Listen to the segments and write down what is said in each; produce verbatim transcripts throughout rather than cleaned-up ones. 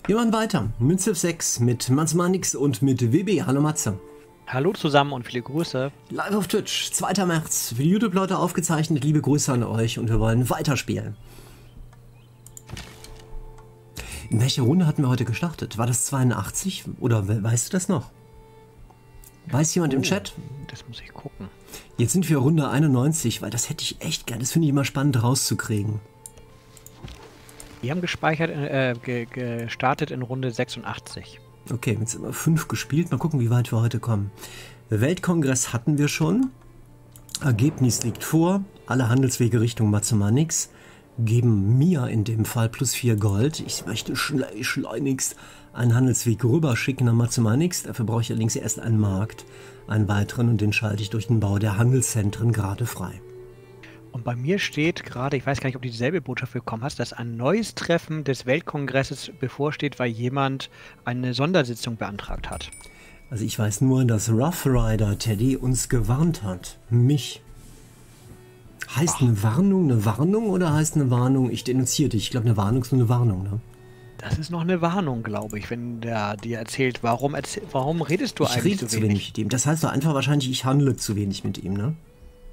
Wir machen weiter. Münze sechs mit Mathematics und mit W B. Hallo Matze. Hallo zusammen und viele Grüße. Live auf Twitch, zweiter März. Für die YouTube-Leute aufgezeichnet. Liebe Grüße an euch und wir wollen weiterspielen. In welcher Runde hatten wir heute gestartet? War das zweiundachtzig? Oder weißt du das noch? Weiß jemand oh, im Chat? Das muss ich gucken. Jetzt sind wir Runde einundneunzig, weil das hätte ich echt gern. Das finde ich immer spannend rauszukriegen. Wir haben gespeichert, äh, ge gestartet in Runde sechsundachtzig. Okay, jetzt haben wir fünf gespielt. Mal gucken, wie weit wir heute kommen. Weltkongress hatten wir schon. Ergebnis liegt vor. Alle Handelswege Richtung Mathematics geben mir in dem Fall plus vier Gold. Ich möchte schle schleunigst einen Handelsweg rüber schicken nach Mathematics. Dafür brauche ich allerdings erst einen Markt, einen weiteren, und den schalte ich durch den Bau der Handelszentren gerade frei. Und bei mir steht gerade, ich weiß gar nicht, ob du dieselbe Botschaft bekommen hast, dass ein neues Treffen des Weltkongresses bevorsteht, weil jemand eine Sondersitzung beantragt hat. Also ich weiß nur, dass Rough Rider Teddy uns gewarnt hat. Mich. Heißt Ach. eine Warnung eine Warnung oder heißt eine Warnung, ich denunziere dich? Ich glaube, eine Warnung ist nur eine Warnung, ne? Das ist noch eine Warnung, glaube ich, wenn der dir erzählt, warum, erzähl warum redest du ich eigentlich rede so wenig? wenig mit ihm. Das heißt doch einfach wahrscheinlich, ich handle zu wenig mit ihm, ne?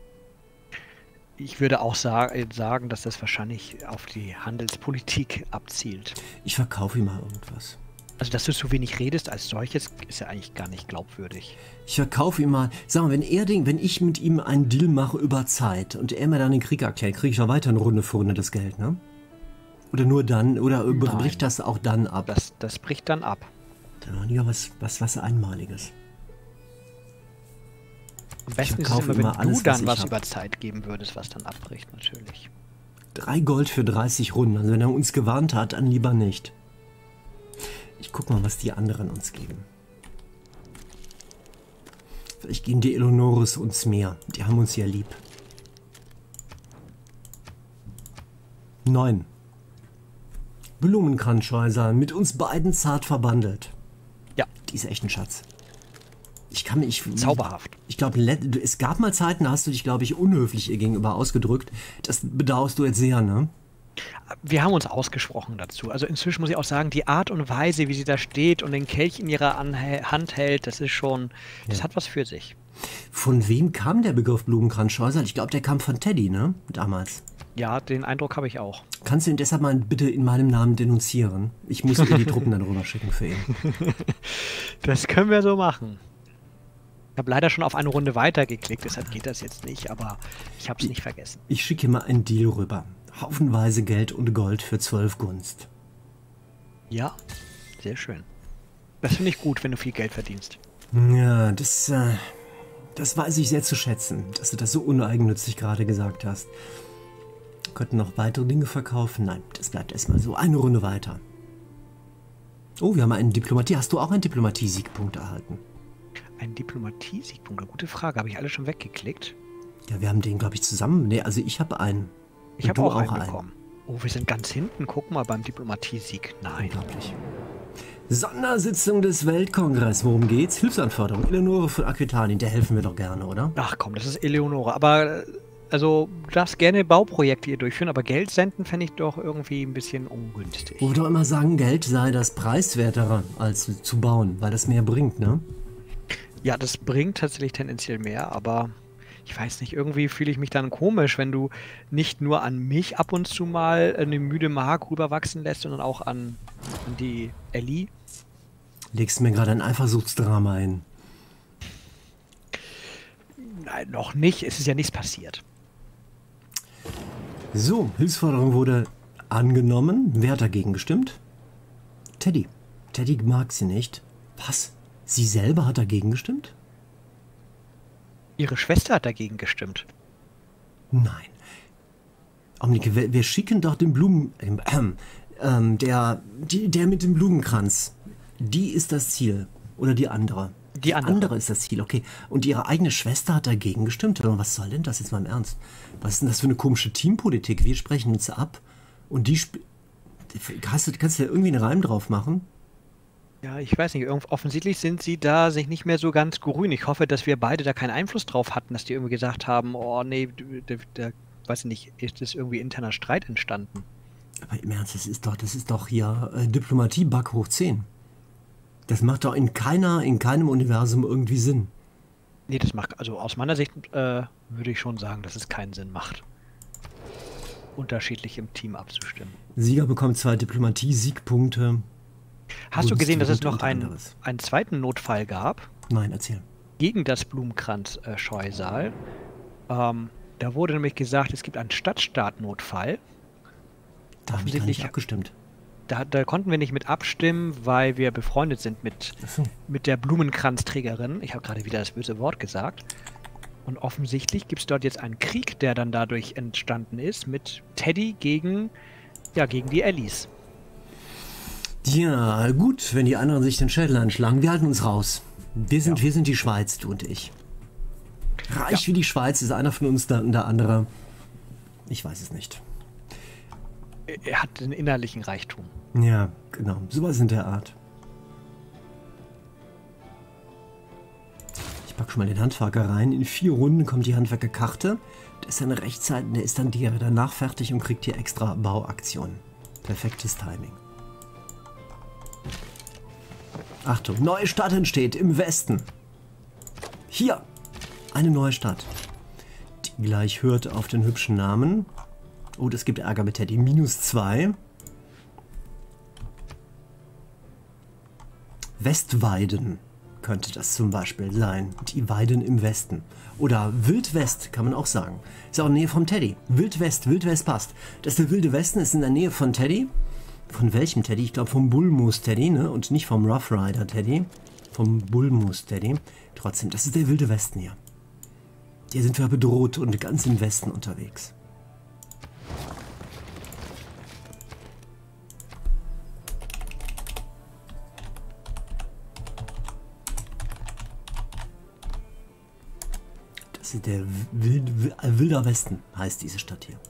Ich würde auch sa sagen, dass das wahrscheinlich auf die Handelspolitik abzielt. Ich verkaufe ihm mal irgendwas. Also, dass du so wenig redest als solches, ist ja eigentlich gar nicht glaubwürdig. Ich verkaufe ihm mal, sag mal, wenn er den, wenn ich mit ihm einen Deal mache über Zeit und er mir dann den Krieg erklärt, kriege ich noch weiter eine Runde für Runde das Geld, ne? Oder nur dann, oder Nein. bricht das auch dann ab? Das, das bricht dann ab. Dann noch nie was, was, was Einmaliges. Am besten ist es immer, wenn alles, du dann was, was über Zeit geben würdest, was dann abbricht, natürlich. Drei Gold für dreißig Runden. Also wenn er uns gewarnt hat, dann lieber nicht. Ich guck mal, was die anderen uns geben. Vielleicht geben die Eleonores uns mehr. Die haben uns ja lieb. Neun. Blumenkranzhäuser, mit uns beiden zart verbandelt. Ja. Die ist echt ein Schatz. Ich kann mich... Zauberhaft. Ich glaube, es gab mal Zeiten, da hast du dich, glaube ich, unhöflich ihr gegenüber ausgedrückt. Das bedauerst du jetzt sehr, ne? Wir haben uns ausgesprochen dazu. Also inzwischen muss ich auch sagen, die Art und Weise, wie sie da steht und den Kelch in ihrer Anhe Hand hält, das ist schon... Das ja. hat was für sich. Von wem kam der Begriff Blumenkranzhäuser? Ich glaube, der kam von Teddy, ne? Damals. Ja, den Eindruck habe ich auch. Kannst du ihn deshalb mal bitte in meinem Namen denunzieren? Ich muss dir die Truppen dann rüber schicken für ihn. Das können wir so machen. Ich habe leider schon auf eine Runde weitergeklickt, deshalb geht das jetzt nicht, aber ich habe es nicht vergessen. Ich schicke mal einen Deal rüber. Haufenweise Geld und Gold für zwölf Gunst. Ja, sehr schön. Das finde ich gut, wenn du viel Geld verdienst. Ja, das, äh, das weiß ich sehr zu schätzen, dass du das so uneigennützig gerade gesagt hast. Wir könnten noch weitere Dinge verkaufen. Nein, das bleibt erstmal so. Eine Runde weiter. Oh, wir haben einen Diplomatie. Hast du auch einen Diplomatie-Siegpunkt erhalten? Ein Diplomatie-Siegpunkt? Gute Frage. Habe ich alle schon weggeklickt? Ja, wir haben den, glaube ich, zusammen. Ne, also ich habe einen. Ich habe auch, auch einen bekommen. Oh, wir sind ganz hinten. Guck mal beim Diplomatie-Sieg. Nein. Unglaublich. Sondersitzung des Weltkongresses. Worum geht's? Hilfsanforderung. Eleonore von Aquitanien. Der helfen wir doch gerne, oder? Ach komm, das ist Eleonore. Aber, also, du darfst gerne Bauprojekte hier durchführen, aber Geld senden fände ich doch irgendwie ein bisschen ungünstig. Wo wir doch immer sagen, Geld sei das preiswertere als zu bauen, weil das mehr bringt, ne? Ja, das bringt tatsächlich tendenziell mehr, aber ich weiß nicht, irgendwie fühle ich mich dann komisch, wenn du nicht nur an mich ab und zu mal eine müde Mark rüberwachsen lässt, sondern auch an, an die Ellie. Legst du mir gerade ein Eifersuchtsdrama ein? Nein, noch nicht. Es ist ja nichts passiert. So, Hilfsforderung wurde angenommen. Wer hat dagegen gestimmt? Teddy. Teddy mag sie nicht. Was? Sie selber hat dagegen gestimmt? Ihre Schwester hat dagegen gestimmt. Nein. Augenblick, wir, wir schicken doch den Blumen... Äh, ähm, der, die, der mit dem Blumenkranz. Die ist das Ziel. Oder die andere? Die andere. andere ist das Ziel, okay. Und ihre eigene Schwester hat dagegen gestimmt. Was soll denn das jetzt mal im Ernst? Was ist denn das für eine komische Teampolitik? Wir sprechen uns ab und die... Hast du, kannst du da irgendwie einen Reim drauf machen? Ja, ich weiß nicht. Offensichtlich sind sie da sich nicht mehr so ganz grün. Ich hoffe, dass wir beide da keinen Einfluss drauf hatten, dass die irgendwie gesagt haben, oh nee, da, da weiß ich nicht, ist das irgendwie interner Streit entstanden? Aber im Ernst, das ist doch, das ist doch hier äh, Diplomatie-Bug hoch zehn. Das macht doch in keiner, in keinem Universum irgendwie Sinn. Nee, das macht, also aus meiner Sicht äh, würde ich schon sagen, dass es keinen Sinn macht, unterschiedlich im Team abzustimmen. Sieger bekommt zwei Diplomatie-Siegpunkte. Hast du gesehen, dass es noch einen, einen zweiten Notfall gab? Nein, erzähl. Gegen das Blumenkranz-Scheusal. Ähm, da wurde nämlich gesagt, es gibt einen Stadtstaat-Notfall. Da habe ich gar nicht abgestimmt. Da, da konnten wir nicht mit abstimmen, weil wir befreundet sind mit, so. mit der Blumenkranzträgerin. Ich habe gerade wieder das böse Wort gesagt. Und offensichtlich gibt es dort jetzt einen Krieg, der dann dadurch entstanden ist, mit Teddy gegen, ja, gegen die Ellis. Ja, gut, wenn die anderen sich den Schädel anschlagen. Wir halten uns raus. Wir sind, Ja. wir sind die Schweiz, du und ich. Reich Ja. wie die Schweiz ist einer von uns, der, der andere. Ich weiß es nicht. Er hat den innerlichen Reichtum. Ja, genau. Sowas in der Art. Ich pack schon mal den Handwerker rein. In vier Runden kommt die Handwerkerkarte. Der ist dann rechtzeitig, der ist dann die danach fertig und kriegt hier extra Bauaktionen. Perfektes Timing. Achtung, neue Stadt entsteht im Westen. Hier, eine neue Stadt. Die gleich hört auf den hübschen Namen. Oh, das gibt Ärger mit Teddy. Minus zwei. Westweiden könnte das zum Beispiel sein. Die Weiden im Westen. Oder Wildwest kann man auch sagen. Ist auch in der Nähe vom Teddy. Wildwest, Wildwest passt. Das ist der Wilde Westen, ist in der Nähe von Teddy. Von welchem Teddy? Ich glaube vom Bullmoose Teddy, ne? Und nicht vom Rough Rider Teddy. Vom Bullmoose Teddy. Trotzdem, das ist der Wilde Westen hier. Hier sind wir bedroht und ganz im Westen unterwegs. Das ist der Wild, Wilder Westen, heißt diese Stadt hier.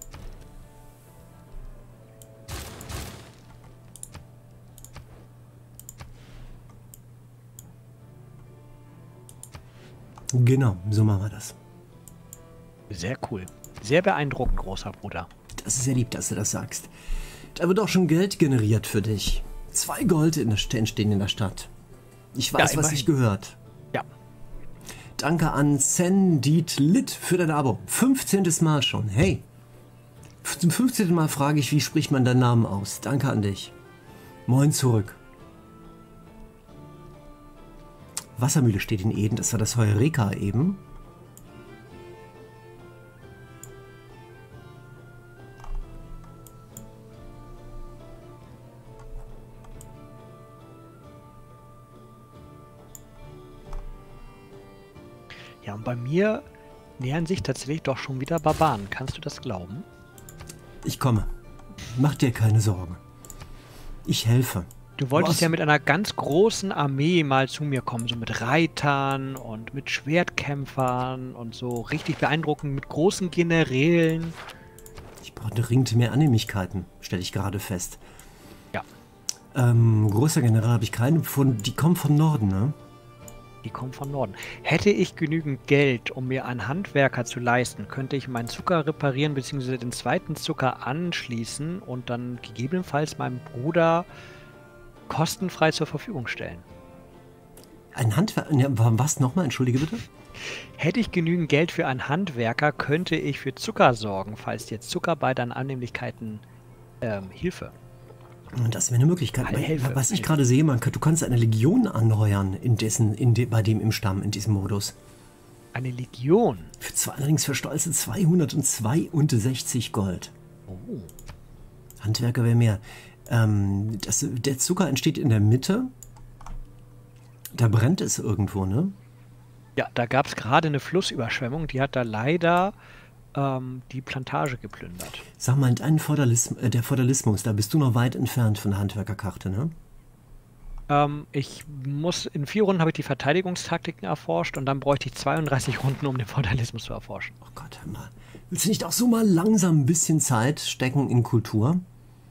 Genau, so machen wir das. Sehr cool. Sehr beeindruckend, großer Bruder. Das ist sehr lieb, dass du das sagst. Da wird auch schon Geld generiert für dich. Zwei Gold in der, entstehen in der Stadt. Ich weiß, Ja, was immerhin. sich gehört. Ja. Danke an Sendit Lit für dein Abo. fünfzehntes Mal schon. Hey. Zum fünfzehnten Mal frage ich, wie spricht man deinen Namen aus? Danke an dich. Moin zurück. Wassermühle steht in Eden. Das war das Heureka eben. Ja, und bei mir nähern sich tatsächlich doch schon wieder Barbaren. Kannst du das glauben? Ich komme. Mach dir keine Sorgen. Ich helfe. Du wolltest Was? ja mit einer ganz großen Armee mal zu mir kommen, so mit Reitern und mit Schwertkämpfern und so richtig beeindruckend mit großen Generälen. Ich brauche dringend mehr Annehmlichkeiten, stelle ich gerade fest. Ja, Ähm, großer General habe ich keinen gefunden. Die kommen vom Norden, ne? die kommen von Norden. Hätte ich genügend Geld, um mir einen Handwerker zu leisten, könnte ich meinen Zucker reparieren bzw. den zweiten Zucker anschließen und dann gegebenenfalls meinem Bruder kostenfrei zur Verfügung stellen. Ein Handwerker. Ja, was nochmal? Entschuldige bitte. Hätte ich genügend Geld für einen Handwerker, könnte ich für Zucker sorgen, falls jetzt Zucker bei deinen Annehmlichkeiten ähm, Hilfe. Das wäre eine Möglichkeit. Heil- Hilfe. Was ich gerade sehe, man kann, du kannst eine Legion anheuern in dessen, in de, bei dem im Stamm, in diesem Modus. Eine Legion. Für zwei, allerdings für stolze zweihundertzweiundsechzig Gold. Oh. Handwerker wäre mehr. Ähm, das, der Zucker entsteht in der Mitte. Da brennt es irgendwo, ne? Ja, da gab es gerade eine Flussüberschwemmung, die hat da leider ähm, die Plantage geplündert. Sag mal, dein Feudalism, äh, der Feudalismus, da bist du noch weit entfernt von der Handwerkerkarte, ne? Ähm, ich muss, in vier Runden habe ich die Verteidigungstaktiken erforscht und dann bräuchte ich zweiunddreißig Runden, um den Feudalismus zu erforschen. Oh Gott, hör mal. Willst du nicht auch so mal langsam ein bisschen Zeit stecken in Kultur?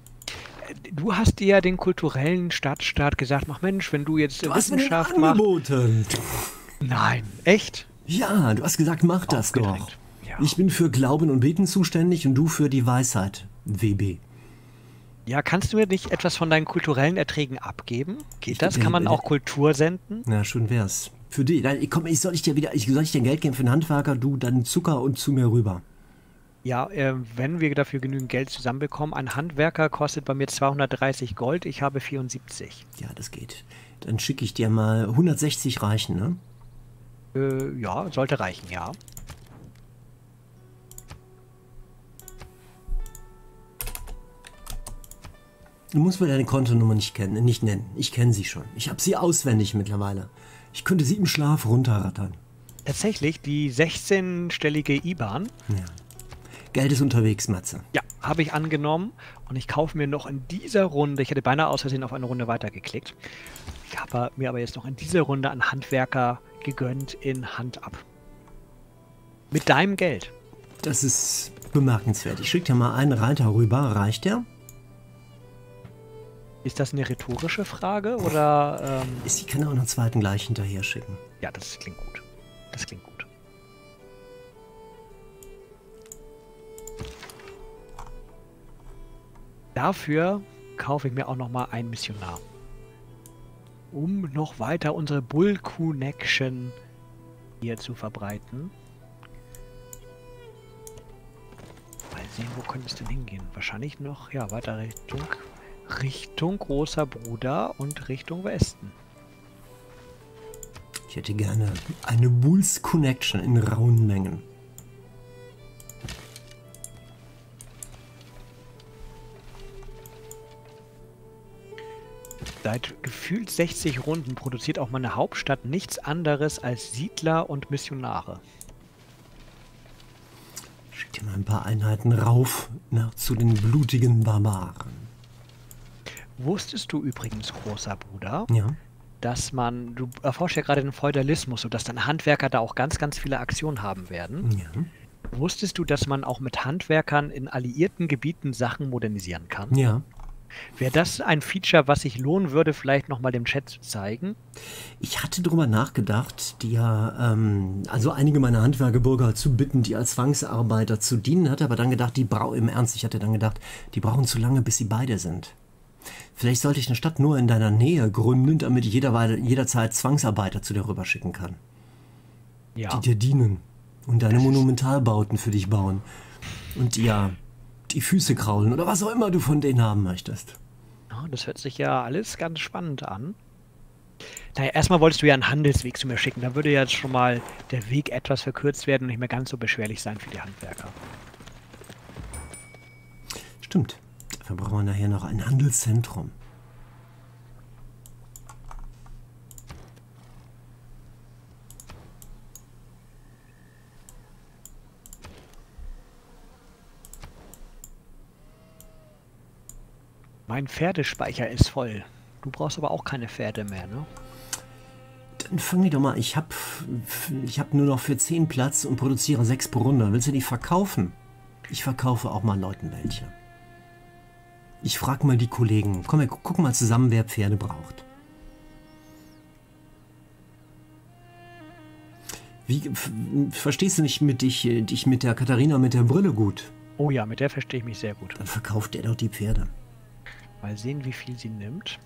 Du hast dir ja den kulturellen Stadtstaat gesagt, mach Mensch, wenn du jetzt Du hast mir den Wissenschaft machst. angeboten. Nein, echt? Ja, du hast gesagt, mach das doch. Aufgedrängt. Ja. Ich bin für Glauben und Beten zuständig und du für die Weisheit. W B. Ja, kannst du mir nicht etwas von deinen kulturellen Erträgen abgeben? Geht Ich das? geb dir- Kann man auch Kultur senden? Na, schön wär's. Für dich, nein, komm, ich soll ich dir wieder, ich soll ich dir Geld geben für einen Handwerker, du dann Zucker und zu mir rüber. Ja, äh, wenn wir dafür genügend Geld zusammenbekommen. Ein Handwerker kostet bei mir zweihundertdreißig Gold, ich habe vierundsiebzig. Ja, das geht. Dann schicke ich dir mal hundertsechzig reichen, ne? Äh, ja, sollte reichen, ja. Du musst mir deine Kontonummer nicht kennen, nicht nennen. Ich kenne sie schon. Ich habe sie auswendig mittlerweile. Ich könnte sie im Schlaf runterrattern. Tatsächlich, die sechzehnstellige I B A N, Ja. Geld ist unterwegs, Matze. ja, habe ich angenommen und ich kaufe mir noch in dieser Runde, ich hätte beinahe aus Versehen auf eine Runde weitergeklickt, ich habe mir aber jetzt noch in dieser Runde einen Handwerker gegönnt in Hand ab. Mit deinem Geld. Das ist bemerkenswert. Ich schicke dir mal einen Reiter rüber. Reicht der? Ist das eine rhetorische Frage oder? Ähm, Ich kann auch noch einen zweiten gleich hinterher schicken. ja, das klingt gut. Das klingt gut. Dafür kaufe ich mir auch noch mal einen Missionar. Um noch weiter unsere Bull Connection hier zu verbreiten. Mal sehen, wo könnte es denn hingehen? Wahrscheinlich noch, ja, weiter Richtung, Richtung großer Bruder und Richtung Westen. Ich hätte gerne eine Bulls Connection in rauen Mengen. Seit gefühlt sechzig Runden produziert auch meine Hauptstadt nichts anderes als Siedler und Missionare. Schick dir mal ein paar Einheiten rauf nach, zu den blutigen Barbaren. Wusstest du übrigens, großer Bruder, Ja. dass man, du erforscht ja gerade den Feudalismus, sodass dann Handwerker da auch ganz, ganz viele Aktionen haben werden. Ja. Wusstest du, dass man auch mit Handwerkern in alliierten Gebieten Sachen modernisieren kann? Ja. Wäre das ein Feature, was sich lohnen würde, vielleicht nochmal dem Chat zu zeigen? Ich hatte darüber nachgedacht, die ja, ähm, also einige meiner Handwerkerbürger zu bitten, die als Zwangsarbeiter zu dienen, hatte aber dann gedacht, die brauchen, im Ernst, ich hatte dann gedacht, die brauchen zu lange, bis sie beide sind. Vielleicht sollte ich eine Stadt nur in deiner Nähe gründen, damit ich jeder, jederzeit Zwangsarbeiter zu dir rüberschicken kann. Ja. Die dir dienen und deine Monumentalbauten für dich bauen. Und ja, die Füße kraulen oder was auch immer du von denen haben möchtest. Ja, das hört sich ja alles ganz spannend an. Naja, erstmal wolltest du ja einen Handelsweg zu mir schicken. Da würde ja jetzt schon mal der Weg etwas verkürzt werden und nicht mehr ganz so beschwerlich sein für die Handwerker. Stimmt. Dafür brauchen wir nachher noch ein Handelszentrum. Mein Pferdespeicher ist voll. Du brauchst aber auch keine Pferde mehr, ne? Dann fang die doch mal. Ich hab, ich hab nur noch für zehn Platz und produziere sechs pro Runde. Willst du die verkaufen? Ich verkaufe auch mal Leuten welche. Ich frag mal die Kollegen. Komm, wir gucken mal zusammen, wer Pferde braucht. Wie, verstehst du nicht mit dich, dich mit der Katharina mit der Brille gut? Oh ja, mit der verstehe ich mich sehr gut. Dann verkauft er doch die Pferde. Mal sehen, wie viel sie nimmt.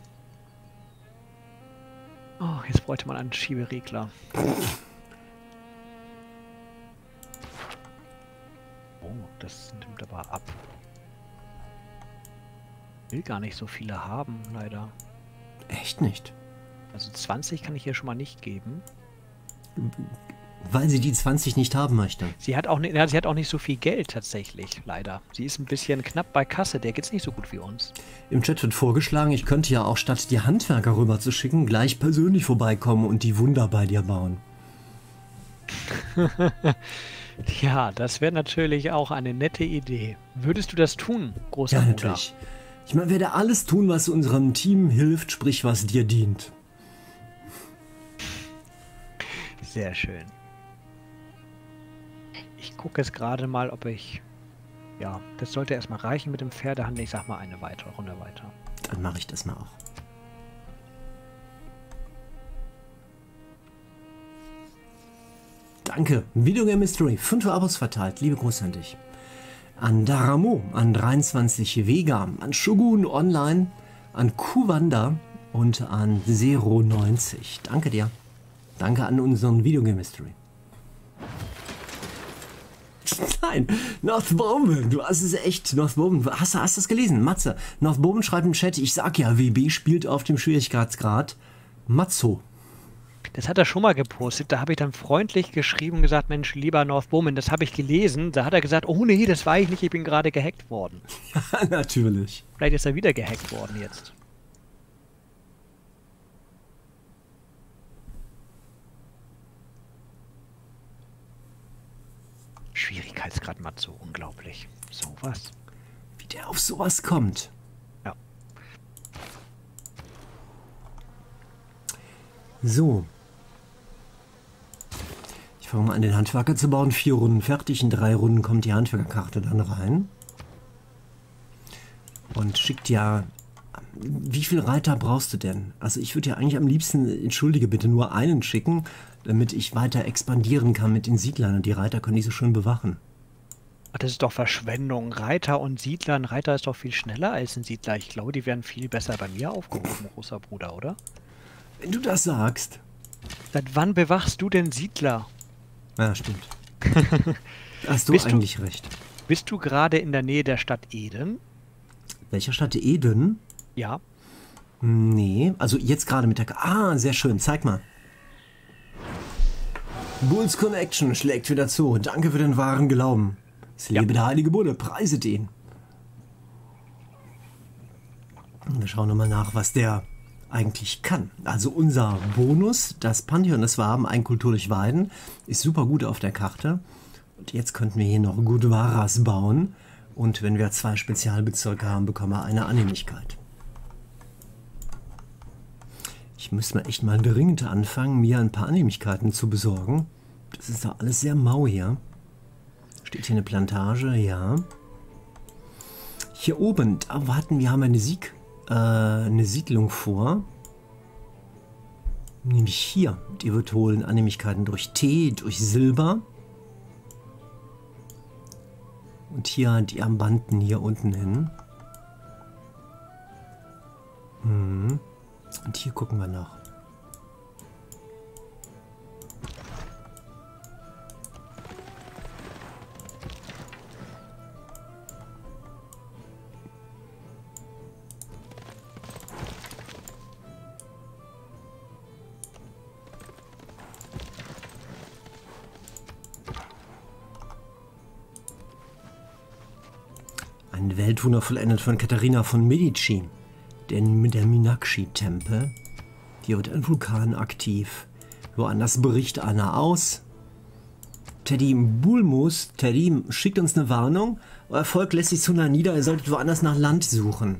Oh, jetzt bräuchte man einen Schieberegler. Oh, das nimmt aber ab. Will gar nicht so viele haben, leider. Echt nicht? Also zwanzig kann ich hier schon mal nicht geben. Weil sie die zwanzig nicht haben möchte. Sie hat auch nicht, ja, sie hat auch nicht so viel Geld tatsächlich, leider. Sie ist ein bisschen knapp bei Kasse, der geht's nicht so gut wie uns. Im Chat wird vorgeschlagen, ich könnte ja auch statt die Handwerker rüber zu schicken, gleich persönlich vorbeikommen und die Wunder bei dir bauen. Ja, das wäre natürlich auch eine nette Idee. Würdest du das tun, großer Ja, Bruder? natürlich. Ich meine, werde alles tun, was unserem Team hilft, sprich was dir dient. Sehr schön. Ich gucke jetzt gerade mal, ob ich... Ja, das sollte erstmal reichen mit dem Pferdehandel. Ich sag mal eine weitere Runde weiter. Dann mache ich das mal auch. Danke. Videogame Mystery. Fünf Abos verteilt. Liebe Grüße an dich. an Daramo, an dreiundzwanzig Vega, an Shogun Online, an Kuwanda und an Zero neunzig. Danke dir. Danke an unseren Videogame Mystery. Nein, Northbowen, du hast es echt, Northbowen, hast, hast du das gelesen? Matze, Northbowen schreibt im Chat, ich sag ja, W B spielt auf dem Schwierigkeitsgrad Matzo. Das hat er schon mal gepostet, da habe ich dann freundlich geschrieben und gesagt, Mensch, lieber Northbowen, das habe ich gelesen. Da hat er gesagt, oh nee, das war ich nicht, ich bin gerade gehackt worden. Ja, natürlich. Vielleicht ist er wieder gehackt worden jetzt. Schwierigkeitsgrad Matzo, unglaublich. Sowas. Wie der auf sowas kommt. Ja. So. Ich fange mal an, den Handwerker zu bauen. Vier Runden fertig. In drei Runden kommt die Handwerkerkarte dann rein. Und schickt ja... Wie viele Reiter brauchst du denn? Also ich würde ja eigentlich am liebsten, entschuldige bitte, nur einen schicken, damit ich weiter expandieren kann mit den Siedlern. Und die Reiter können die so schön bewachen. Ach, das ist doch Verschwendung. Reiter und Siedler. Ein Reiter ist doch viel schneller als ein Siedler. Ich glaube, die werden viel besser bei mir aufgehoben, großer Bruder, oder? Wenn du das sagst. Seit wann bewachst du denn Siedler? Ja, stimmt. Hast du Bist eigentlich du, recht. Bist du gerade in der Nähe der Stadt Eden? Welcher Stadt? Eden? Ja. Nee, also jetzt gerade mit der... K ah, sehr schön. Zeig mal. Bulls Connection schlägt wieder zu. Danke für den wahren Glauben. Es lebe ja. Der heilige Bulle. Preiset ihn. Wir schauen nochmal nach, was der eigentlich kann. Also unser Bonus, das Pantheon, das wir haben, ein Kultur durch Weiden, ist super gut auf der Karte. Und jetzt könnten wir hier noch Gudvaras bauen. Und wenn wir zwei Spezialbezirke haben, bekommen wir eine Annehmlichkeit. Ich müsste mal echt mal dringend anfangen, mir ein paar Annehmlichkeiten zu besorgen. Das ist doch alles sehr mau hier. Steht hier eine Plantage? Ja. Hier oben, da warten wir, haben eine Sieg, äh, eine Siedlung vor. Nämlich hier. Die wird holen Annehmlichkeiten durch Tee, durch Silber. Und hier die Armbanden hier unten hin. Hm. Und hier gucken wir nach. Ein Weltwunder vollendet von Katharina von Medici. Denn mit der Meenakshi-Tempel, hier wird ein Vulkan aktiv. Woanders bricht einer aus. Teddy Bulmus, Teddy schickt uns eine Warnung. Euer Volk lässt sich zu nah nieder, ihr solltet woanders nach Land suchen.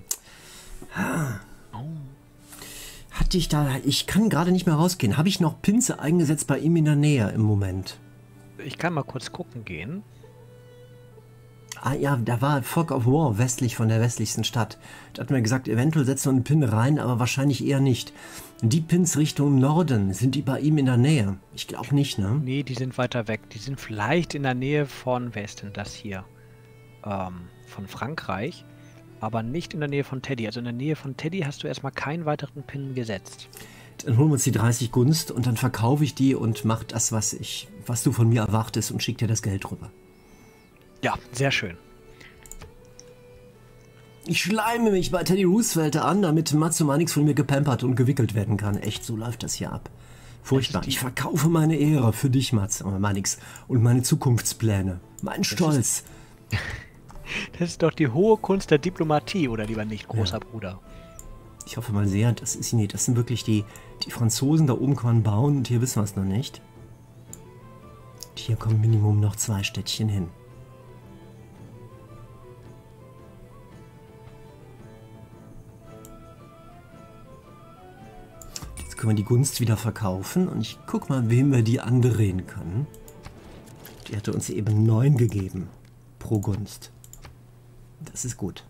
Hatte ich da, ich kann gerade nicht mehr rausgehen. Habe ich noch Pinze eingesetzt bei ihm in der Nähe im Moment? Ich kann mal kurz gucken gehen. Ah ja, da war Fog of War westlich von der westlichsten Stadt. Da hat mir gesagt, eventuell setzen wir einen Pin rein, aber wahrscheinlich eher nicht. Die Pins Richtung Norden, sind die bei ihm in der Nähe? Ich glaube nicht, ne? Nee, die sind weiter weg. Die sind vielleicht in der Nähe von, wer ist denn das hier? Ähm, von Frankreich, aber nicht in der Nähe von Teddy. Also in der Nähe von Teddy hast du erstmal keinen weiteren Pin gesetzt. Dann holen wir uns die dreißig Gunst und dann verkaufe ich die und mach das, was ich, was du von mir erwartest und schick dir das Geld rüber. Ja, sehr schön. Ich schleime mich bei Teddy Roosevelt an, damit Matzo Manix von mir gepampert und gewickelt werden kann. Echt, so läuft das hier ab. Furchtbar. Ich verkaufe meine Ehre für dich, Matzo Manix, und meine Zukunftspläne. Mein Stolz. Das ist, das ist doch die hohe Kunst der Diplomatie, oder lieber nicht, großer ja. Bruder. Ich hoffe mal sehr, das ist nicht. Das sind wirklich die, die Franzosen da oben kann man bauen und hier wissen wir es noch nicht. Und hier kommen Minimum noch zwei Städtchen hin. Können wir die Gunst wieder verkaufen und ich guck mal, wem wir die andrehen können. Die hatte uns eben neun gegeben pro Gunst. Das ist gut.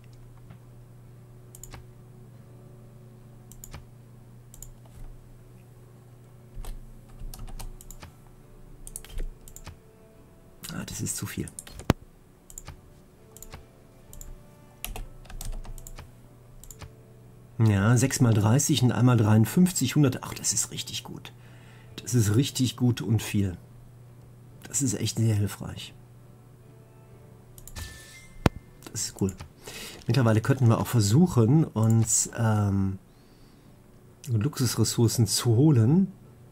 Ah, das ist zu viel. Ja, sechs mal dreißig und einmal dreiundfünfzig, hundert. Ach, das ist richtig gut. Das ist richtig gut und viel. Das ist echt sehr hilfreich. Das ist cool. Mittlerweile könnten wir auch versuchen, uns ähm, Luxusressourcen zu holen.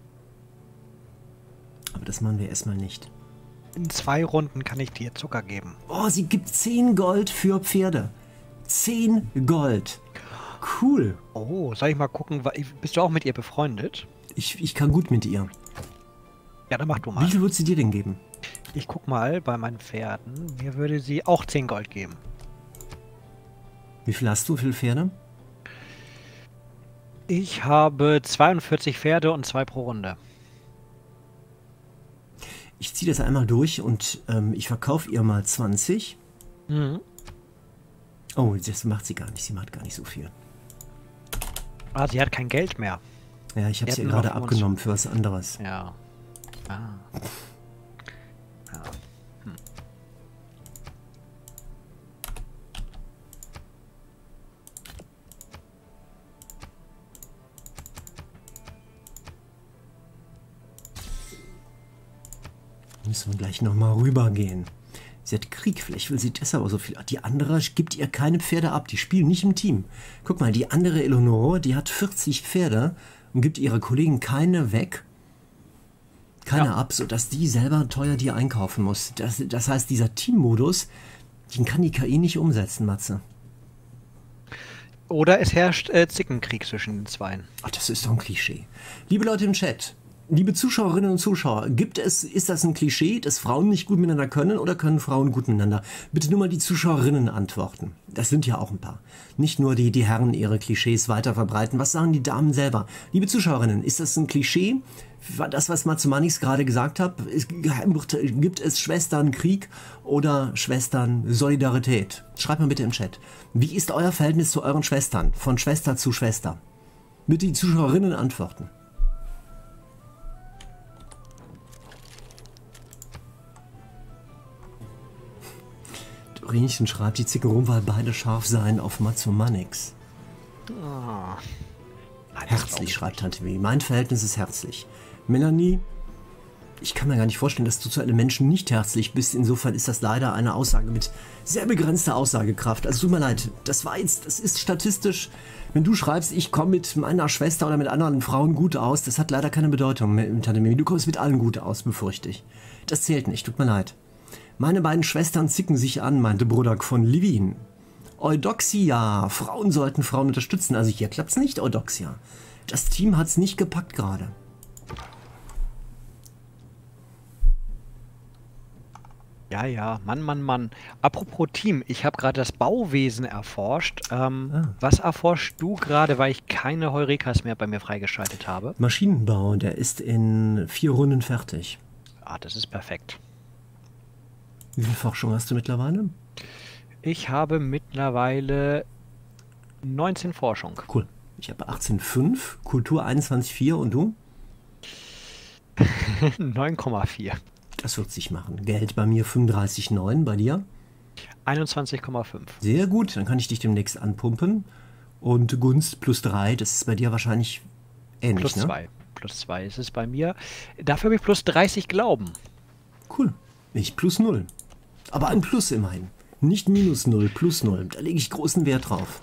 Aber das machen wir erstmal nicht. In zwei Runden kann ich dir Zucker geben. Oh, sie gibt zehn Gold für Pferde. zehn Gold. Cool. Oh, soll ich mal gucken, bist du auch mit ihr befreundet? Ich, ich kann gut mit ihr. Ja, dann mach du mal. Wie viel wird sie dir denn geben? Ich guck mal bei meinen Pferden. Mir würde sie auch zehn Gold geben. Wie viel hast du, wie viele Pferde? Ich habe zweiundvierzig Pferde und zwei pro Runde. Ich ziehe das einmal durch und ähm, ich verkaufe ihr mal zwanzig. Mhm. Oh, das macht sie gar nicht. Sie macht gar nicht so viel. Ah, sie hat kein Geld mehr. Ja, ich habe Die sie ihr hatten noch gerade für uns- abgenommen für was anderes. Ja. Ah. Ja. Hm. Müssen wir gleich nochmal rübergehen. Sie hat Krieg, vielleicht will sie deshalb auch so viel. Die andere gibt ihr keine Pferde ab, die spielen nicht im Team. Guck mal, die andere Eleonore, die hat vierzig Pferde und gibt ihre Kollegen keine weg. Keine Ja. ab, sodass die selber teuer die einkaufen muss. Das, das heißt, dieser Teammodus, den kann die K I nicht umsetzen, Matze. Oder es herrscht äh, Zickenkrieg zwischen den Zweien. Ach, das ist doch ein Klischee. Liebe Leute im Chat, liebe Zuschauerinnen und Zuschauer, gibt es, ist das ein Klischee, dass Frauen nicht gut miteinander können oder können Frauen gut miteinander? Bitte nur mal die Zuschauerinnen antworten. Das sind ja auch ein paar. Nicht nur die, die Herren ihre Klischees weiter verbreiten. Was sagen die Damen selber? Liebe Zuschauerinnen, ist das ein Klischee? War das, was Matsumanis gerade gesagt hat? Ist- Gibt es Schwesternkrieg oder Schwestern-Solidarität? Schreibt mal bitte im Chat. Wie ist euer Verhältnis zu euren Schwestern? Von Schwester zu Schwester? Bitte die Zuschauerinnen antworten. Dorinchen schreibt, die Zicke rum, weil beide scharf seien auf Matsumanix. Ah. Nein, das Herzlich, glaub schreibt Tante Mimi. Mein Verhältnis ist herzlich. Melanie, ich kann mir gar nicht vorstellen, dass du zu einem Menschen nicht herzlich bist. Insofern ist das leider eine Aussage mit sehr begrenzter Aussagekraft. Also tut mir leid, das war jetzt, das ist statistisch. Wenn du schreibst, ich komme mit meiner Schwester oder mit anderen Frauen gut aus, das hat leider keine Bedeutung, Tante Mimi. Du kommst mit allen gut aus, befürchte ich. Das zählt nicht, tut mir leid. Meine beiden Schwestern zicken sich an, meinte Brodak von Livin. Eudoxia, Frauen sollten Frauen unterstützen. Also hier klappt's nicht, Eudoxia. Das Team hat's nicht gepackt gerade. Ja, ja, Mann, Mann, Mann. Apropos Team, ich habe gerade das Bauwesen erforscht. Ähm, Ah. Was erforschst du gerade, weil ich keine Heurekas mehr bei mir freigeschaltet habe? Maschinenbau, der ist in vier Runden fertig. Ah, das ist perfekt. Wie viel Forschung hast du mittlerweile? Ich habe mittlerweile neunzehn Forschung. Cool. Ich habe achtzehn Komma fünf, Kultur einundzwanzig Komma vier und du? neun Komma vier. Das wird sich machen. Geld bei mir fünfunddreißig Komma neun, bei dir? einundzwanzig Komma fünf. Sehr gut, dann kann ich dich demnächst anpumpen. Und Gunst plus drei, das ist bei dir wahrscheinlich ähnlich, Plus ne? zwei. Plus zwei ist es bei mir. Dafür habe ich plus dreißig Glauben. Cool. Ich plus null. Aber ein Plus immerhin. Nicht minus null, plus null. Da lege ich großen Wert drauf.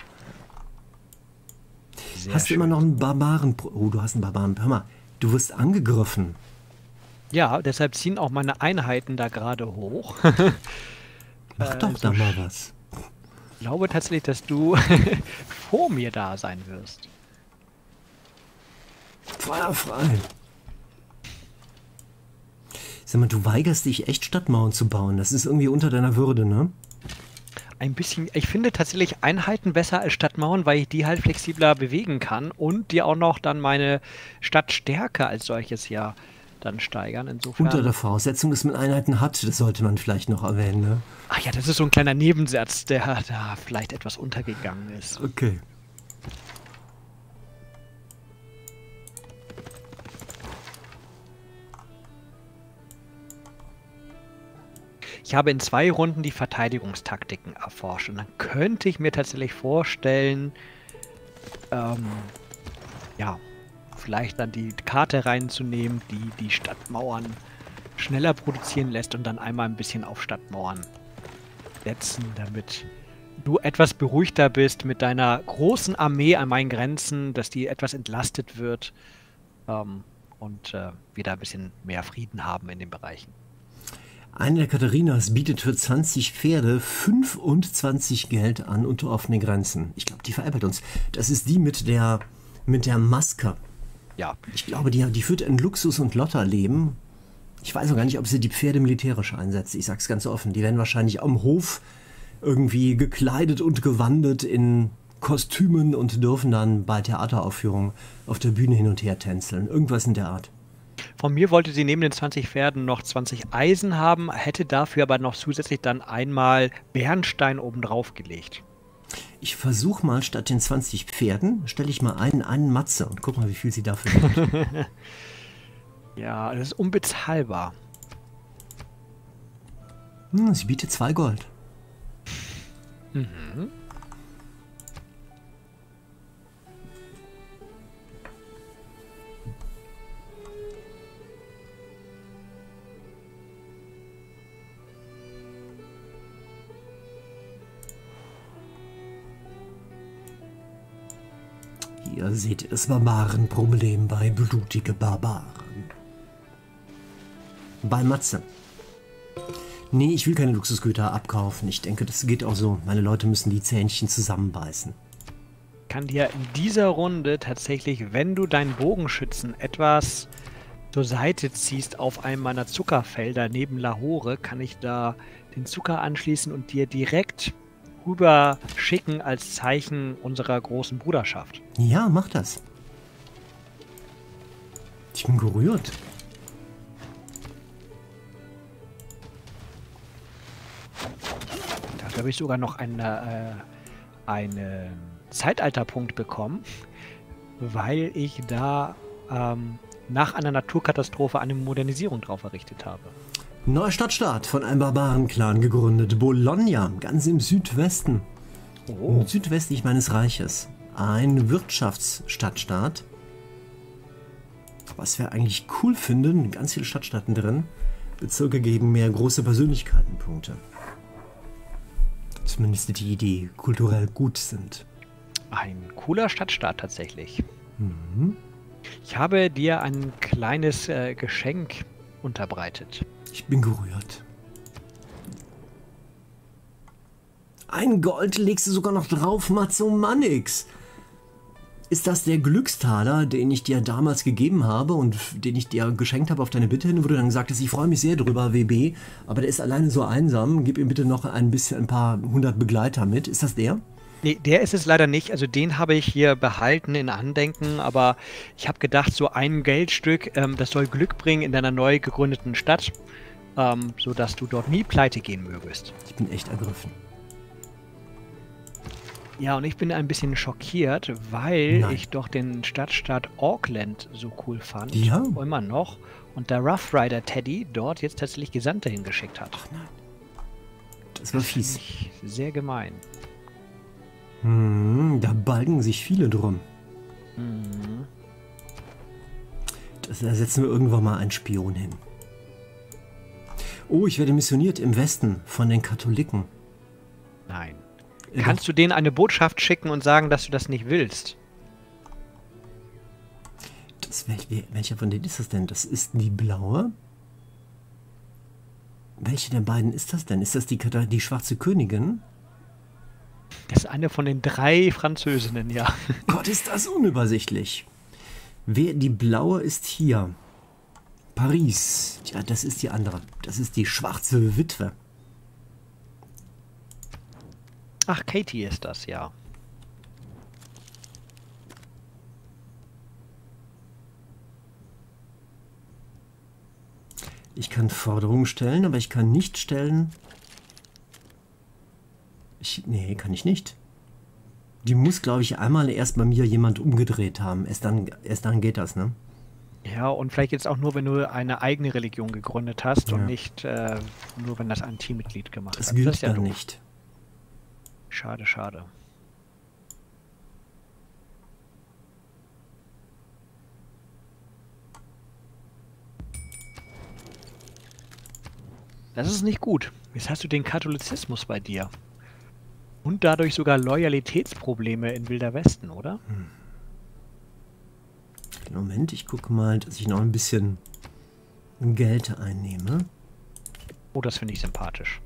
Sehr Hast du schön. immer noch einen Barbaren... Oh, du hast einen Barbaren... Hör mal, du wirst angegriffen. Ja, deshalb ziehen auch meine Einheiten da gerade hoch. Mach Äh, doch so da mal was. Ich glaube tatsächlich, dass du vor mir da sein wirst. Feuer frei. Sag mal, du weigerst dich echt Stadtmauern zu bauen. Das ist irgendwie unter deiner Würde, ne? Ein bisschen, ich finde tatsächlich Einheiten besser als Stadtmauern, weil ich die halt flexibler bewegen kann und die auch noch dann meine Stadtstärke als solches ja dann steigern. Insofern. Unter der Voraussetzung, dass man Einheiten hat. Das sollte man vielleicht noch erwähnen, ne? Ach ja, das ist so ein kleiner Nebensatz, der da vielleicht etwas untergegangen ist. Okay. Ich habe in zwei Runden die Verteidigungstaktiken erforscht und dann könnte ich mir tatsächlich vorstellen, ähm, ja, vielleicht dann die Karte reinzunehmen, die die Stadtmauern schneller produzieren lässt und dann einmal ein bisschen auf Stadtmauern setzen, damit du etwas beruhigter bist mit deiner großen Armee an meinen Grenzen, dass die etwas entlastet wird ähm, und äh, wir da ein bisschen mehr Frieden haben in den Bereichen. Eine der Katharinas bietet für zwanzig Pferde fünfundzwanzig Geld an unter offenen Grenzen. Ich glaube, die veräppelt uns. Das ist die mit der, mit der Maske. Ja. Ich glaube, die, die führt ein Luxus- und Lotterleben. Ich weiß auch gar nicht, ob sie die Pferde militärisch einsetzt. Ich sag's ganz offen. Die werden wahrscheinlich am Hof irgendwie gekleidet und gewandet in Kostümen und dürfen dann bei Theateraufführungen auf der Bühne hin und her tänzeln. Irgendwas in der Art. Von mir wollte sie neben den zwanzig Pferden noch zwanzig Eisen haben, hätte dafür aber noch zusätzlich dann einmal Bernstein obendrauf gelegt. Ich versuche mal, statt den zwanzig Pferden, stelle ich mal einen, einen Matze und guck mal, wie viel sie dafür gibt. Ja, das ist unbezahlbar. Hm, sie bietet zwei Gold. Mhm. Hier seht ihr das Barbarenproblem bei blutige Barbaren. Bei Matze. Nee, ich will keine Luxusgüter abkaufen. Ich denke, das geht auch so. Meine Leute müssen die Zähnchen zusammenbeißen. Kann dir in dieser Runde tatsächlich, wenn du deinen Bogenschützen etwas zur Seite ziehst auf einem meiner Zuckerfelder neben Lahore, kann ich da den Zucker anschließen und dir direkt rüber schicken als Zeichen unserer großen Bruderschaft. Ja, mach das. Ich bin gerührt. Da habe ich sogar noch eine, äh, einen Zeitalterpunkt bekommen, weil ich da ähm, nach einer Naturkatastrophe eine Modernisierung drauf errichtet habe. Neuer Stadtstaat von einem Barbarenclan gegründet. Bologna, ganz im Südwesten. Oh. Südwestlich meines Reiches. Ein Wirtschaftsstadtstaat. Was wir eigentlich cool finden, ganz viele Stadtstaaten drin. Bezirke geben mehr große Persönlichkeitenpunkte. Zumindest die, die kulturell gut sind. Ein cooler Stadtstaat tatsächlich. Mhm. Ich habe dir ein kleines äh, Geschenk unterbreitet. Ich bin gerührt. Ein Gold legst du sogar noch drauf, Mazomannix. Ist das der Glückstaler, den ich dir damals gegeben habe und den ich dir geschenkt habe auf deine Bitte hin, wo du dann gesagt hast, ich freue mich sehr drüber, W B, aber der ist alleine so einsam, gib ihm bitte noch ein bisschen, ein paar hundert Begleiter mit. Ist das der? Nee, der ist es leider nicht. Also den habe ich hier behalten in Andenken, aber ich habe gedacht, so ein Geldstück, ähm, das soll Glück bringen in deiner neu gegründeten Stadt, ähm, sodass du dort nie pleite gehen mögest. Ich bin echt ergriffen. Ja, und ich bin ein bisschen schockiert, weil Nein. ich doch den Stadtstaat Auckland so cool fand. Ja. Immer noch. Und der Rough Rider Teddy dort jetzt tatsächlich Gesandte hingeschickt hat. Ach nein. Das war fies. Finde ich sehr gemein. Hm, da balgen sich viele drum. Mhm. Das, da setzen wir irgendwann mal einen Spion hin. Oh, ich werde missioniert im Westen von den Katholiken. Nein. Äh, Kannst du denen eine Botschaft schicken und sagen, dass du das nicht willst? Das, wel, welcher von denen ist das denn? Das ist die blaue. Welche der beiden ist das denn? Ist das die, die schwarze Königin? Das ist eine von den drei Französinnen, ja. Gott, ist das unübersichtlich. Wer, die blaue ist hier. Paris. Ja, das ist die andere. Das ist die schwarze Witwe. Ach, Katie ist das, ja. Ich kann Forderungen stellen, aber ich kann nicht stellen... Ich, nee, kann ich nicht. Die muss, glaube ich, einmal erst bei mir jemand umgedreht haben. Erst dann, erst dann geht das, ne? Ja, und vielleicht jetzt auch nur, wenn du eine eigene Religion gegründet hast Ja. und nicht äh, nur, wenn das ein Teammitglied gemacht Das hat. gilt Das ist ja dann doof. nicht. Schade, schade. Das ist nicht gut. Jetzt hast du den Katholizismus bei dir. Und dadurch sogar Loyalitätsprobleme in Wilder Westen, oder? Hm. Moment, ich gucke mal, dass ich noch ein bisschen Geld einnehme. Oh, das finde ich sympathisch.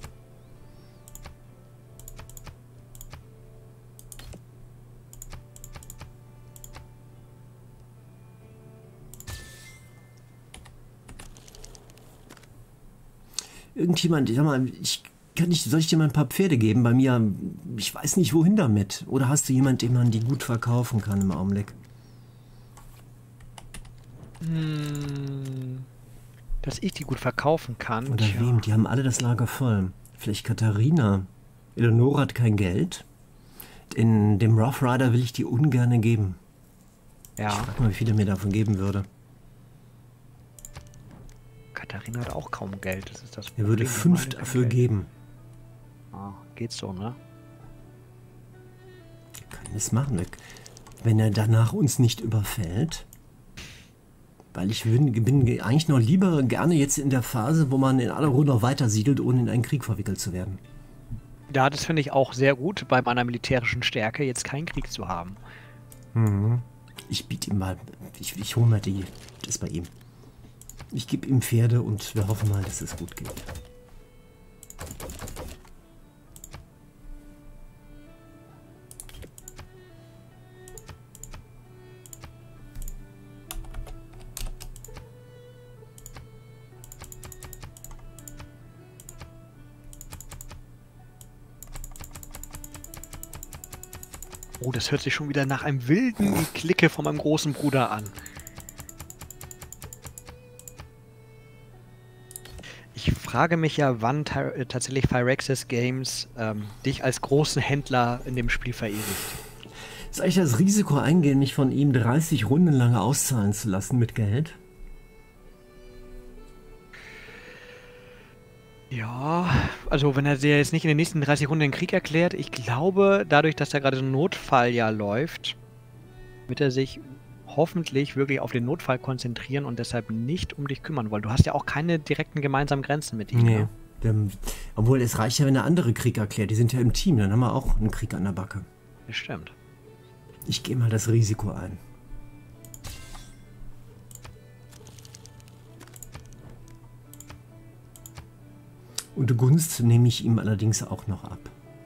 Irgendjemand, ich sag mal, ich kann nicht, soll ich dir mal ein paar Pferde geben? Bei mir, ich weiß nicht, wohin damit. Oder hast du jemanden, dem man die gut verkaufen kann im Augenblick? Hm, dass ich die gut verkaufen kann. Oder Tja. wem? Die haben alle das Lager voll. Vielleicht Katharina. Eleonora hat kein Geld. In dem Rough Rider will ich die ungerne geben. Ja. Ich frage mal, wie viel er mir davon geben würde. Katharina hat auch kaum Geld. Das ist das Er würde Problem, fünf die dafür Geld. geben. Ah, geht so, ne? Wir können es machen. Wenn er danach uns nicht überfällt. Weil ich bin, bin eigentlich noch lieber gerne jetzt in der Phase, wo man in aller Ruhe noch weiter siedelt, ohne in einen Krieg verwickelt zu werden. Ja, das finde ich auch sehr gut, bei meiner militärischen Stärke jetzt keinen Krieg zu haben. Mhm. Ich biete ihm mal, ich, ich hole mal die, das bei ihm. Ich gebe ihm Pferde und wir hoffen mal, dass es gut geht. Oh, das hört sich schon wieder nach einem wilden Geklicke von meinem großen Bruder an. Ich frage mich ja, wann ta tatsächlich Phyrexis Games ähm, dich als großen Händler in dem Spiel verewigt. Soll ich das Risiko eingehen, mich von ihm dreißig Runden lang auszahlen zu lassen mit Geld? Ja, also wenn er dir jetzt nicht in den nächsten dreißig Runden den Krieg erklärt, ich glaube, dadurch, dass da gerade so ein Notfalljahr läuft, wird er sich hoffentlich wirklich auf den Notfall konzentrieren und deshalb nicht um dich kümmern wollen. Du hast ja auch keine direkten gemeinsamen Grenzen mit ihm. Nee. Ne? Der, obwohl, es reicht ja, wenn der andere Krieg erklärt. Die sind ja im Team, dann haben wir auch einen Krieg an der Backe. Das stimmt. Ich gehe mal das Risiko ein. Und Gunst nehme ich ihm allerdings auch noch ab.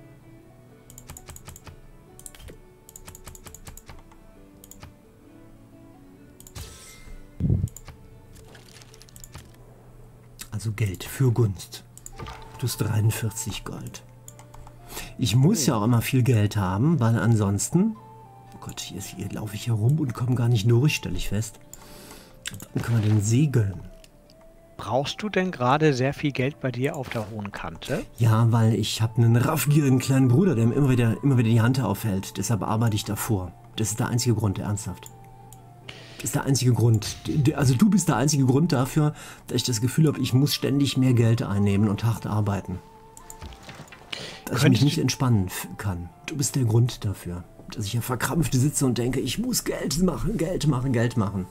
Also Geld für Gunst. Plus dreiundvierzig Gold. Ich muss ja auch immer viel Geld haben, weil ansonsten... Oh Gott, hier, ist, hier laufe ich herum und komme gar nicht durch, stelle ich fest. Dann können wir den segeln. Brauchst du denn gerade sehr viel Geld bei dir auf der hohen Kante? Ja, weil ich habe einen raffgierigen kleinen Bruder, der mir immer wieder, immer wieder die Hand aufhält. Deshalb arbeite ich davor. Das ist der einzige Grund, ernsthaft. Das ist der einzige Grund. Also du bist der einzige Grund dafür, dass ich das Gefühl habe, ich muss ständig mehr Geld einnehmen und hart arbeiten. Dass ich mich nicht entspannen kann. Du bist der Grund dafür. Dass ich ja verkrampft sitze und denke, ich muss Geld machen, Geld machen, Geld machen.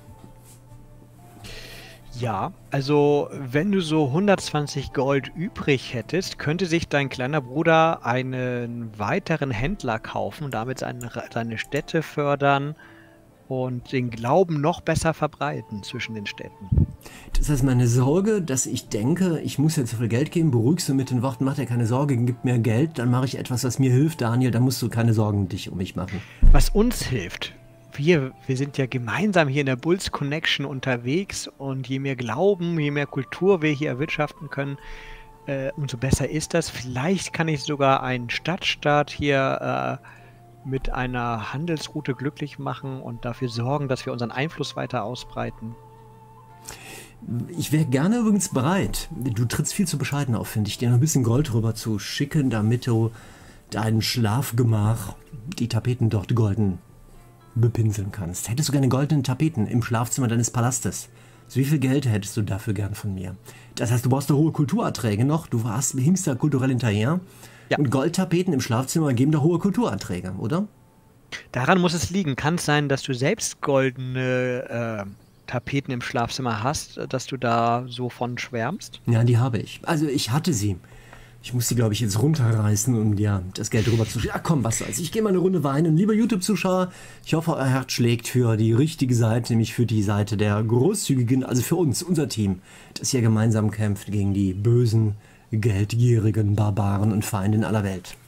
Ja, also wenn du so hundertzwanzig Gold übrig hättest, könnte sich dein kleiner Bruder einen weiteren Händler kaufen und damit seine, seine Städte fördern und den Glauben noch besser verbreiten zwischen den Städten. Das heißt, meine Sorge, dass ich denke, ich muss jetzt so viel Geld geben, beruhigst du mit den Worten, mach dir keine Sorge, gib mir Geld, dann mache ich etwas, was mir hilft, Daniel, dann musst du keine Sorgen dich um mich machen. Was uns hilft, wir, wir sind ja gemeinsam hier in der Bulls Connection unterwegs und je mehr Glauben, je mehr Kultur wir hier erwirtschaften können, äh, umso besser ist das. Vielleicht kann ich sogar einen Stadtstaat hier äh, mit einer Handelsroute glücklich machen und dafür sorgen, dass wir unseren Einfluss weiter ausbreiten. Ich wäre gerne übrigens bereit, du trittst viel zu bescheiden auf, finde ich, dir noch ein bisschen Gold rüber zu schicken, damit du dein Schlafgemach, die Tapeten dort golden bepinseln kannst. Hättest du gerne goldene Tapeten im Schlafzimmer deines Palastes? So wie viel Geld hättest du dafür gern von mir? Das heißt, du brauchst da hohe Kulturerträge noch, du hast, hinkst da kulturell hinterher. Ja. Und Goldtapeten im Schlafzimmer geben da hohe Kulturerträge, oder? Daran muss es liegen. Kann es sein, dass du selbst goldene äh, Tapeten im Schlafzimmer hast, dass du da so von schwärmst? Ja, die habe ich. Also ich hatte sie. Ich muss sie, glaube ich, jetzt runterreißen, um dir das Geld rüber zu schicken. Ach komm, was soll's. Ich gehe mal eine Runde weinen. Lieber YouTube-Zuschauer, ich hoffe, euer Herz schlägt für die richtige Seite, nämlich für die Seite der Großzügigen, also für uns, unser Team, das hier gemeinsam kämpft gegen die bösen, geldgierigen Barbaren und Feinde in aller Welt.